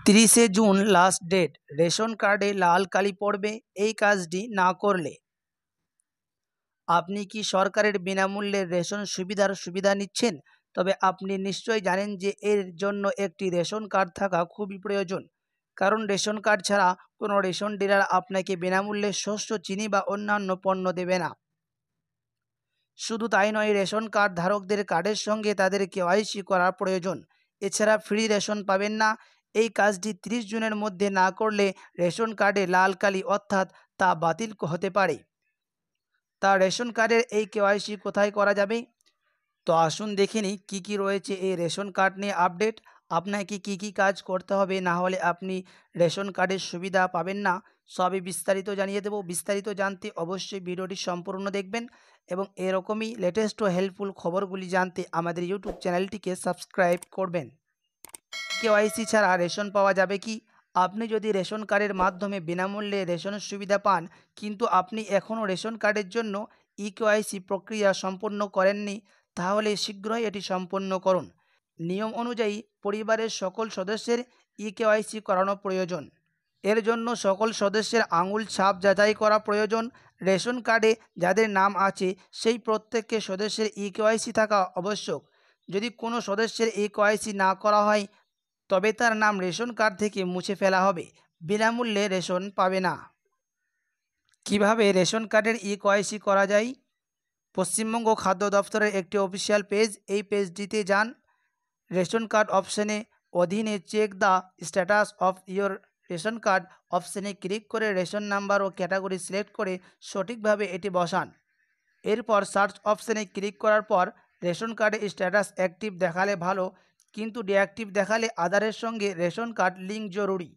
30শে June last date. Ration কার্ডে লাল কালি পড়বে এই কাজটি না করলে। আপনি কি সরকারের বিনামূল্যে রেশন সুবিধা নিচ্ছেন? তবে আপনি নিশ্চয়ই জানেন যে এর জন্য একটি রেশন কার্ড থাকা খুবই প্রয়োজন। কারণ রেশন কার্ড ছাড়া কোনো রেশন ডিলার আপনাকে বিনামূল্যে শস্য, চিনি বা অন্যান্য পণ্য দেবে না। শুধু তাই নয়, রেশন কার্ড ধারকদের কার্ডের সঙ্গে তাদের কেওয়াইসি করা প্রয়োজন। এছাড়া ফ্রি রেশন পাবেন না। এই কাজটি 30 জুনের মধ্যে না করলে রেশন কার্ডে লাল কালি অর্থাৎ তা বাতিল হতে পারে। তা রেশন কার্ডের এই কেওয়াইসি কোথায় করা যাবে? তো আসুন দেখে নিই কী কী রয়েছে এই রেশন কার্ড নিয়ে আপডেট। আপনাকে কী কী কাজ করতে হবে, না হলে আপনি রেশন কার্ডের সুবিধা পাবেন না, সবই বিস্তারিত জানিয়ে দেব। বিস্তারিত জানতে অবশ্যই ভিডিওটি সম্পূর্ণ দেখবেন এবং এরকমই লেটেস্ট ও হেল্পফুল খবরগুলি জানতে আমাদের ইউটিউব চ্যানেলটিকে সাবস্ক্রাইব করবেন। কেওয়াইসি ছাড়া রেশন পাওয়া যাবে কি? আপনি যদি রেশন কার্ডের মাধ্যমে বিনামূল্যে রেশনের সুবিধা পান, কিন্তু আপনি এখনও রেশন কার্ডের জন্য কেওয়াইসি প্রক্রিয়া সম্পন্ন করেননি, তাহলে শীঘ্রই এটি সম্পন্ন করুন। নিয়ম অনুযায়ী পরিবারের সকল সদস্যের কেওয়াইসি করানো প্রয়োজন। এর জন্য সকল সদস্যের আঙুল ছাপ যাচাই করা প্রয়োজন। রেশন কার্ডে যাদের নাম আছে সেই প্রত্যেককে সদস্যের কেওয়াইসি থাকা আবশ্যক। যদি কোনো সদস্যের কেওয়াইসি না করা হয়, তবে তার নাম রেশন কার্ড থেকে মুছে ফেলা হবে। বিনামূল্যে রেশন পাবে না। কিভাবে রেশন কার্ডের কেওয়াইসি করা যায়? পশ্চিমবঙ্গ খাদ্য দফতরের একটি অফিসিয়াল পেজ, এই পেজটিতে যান। রেশন কার্ড অপশানে অধীনে check the status of your ration card অপশানে ক্লিক করে রেশন নাম্বার ও ক্যাটাগরি সিলেক্ট করে সঠিকভাবে এটি বসান। এরপর সার্চ অপশানে ক্লিক করার পর রেশন কার্ডের স্ট্যাটাস অ্যাক্টিভ দেখালে ভালো, কিন্তু ডিঅ্যাক্টিভ দেখালে আধারের সঙ্গে রেশন কার্ড লিঙ্ক জরুরি।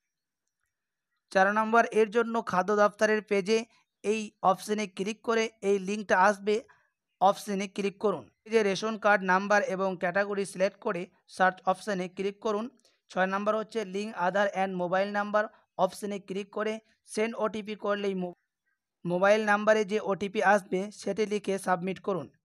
4 নম্বর, এর জন্য খাদ্য দফতরের পেজে এই অপশানে ক্লিক করে এই লিঙ্কটা আসবে, অপশানে ক্লিক করুন। এই যে রেশন কার্ড নাম্বার এবং ক্যাটাগরি সিলেক্ট করে সার্চ অপশানে ক্লিক করুন। 6 নম্বর হচ্ছে link Aadhaar and mobile number, অপশানে ক্লিক করে সেন্ড ওটিপি করলেই মোবাইল নাম্বারে যে ওটিপি আসবে সেটি লিখে সাবমিট করুন।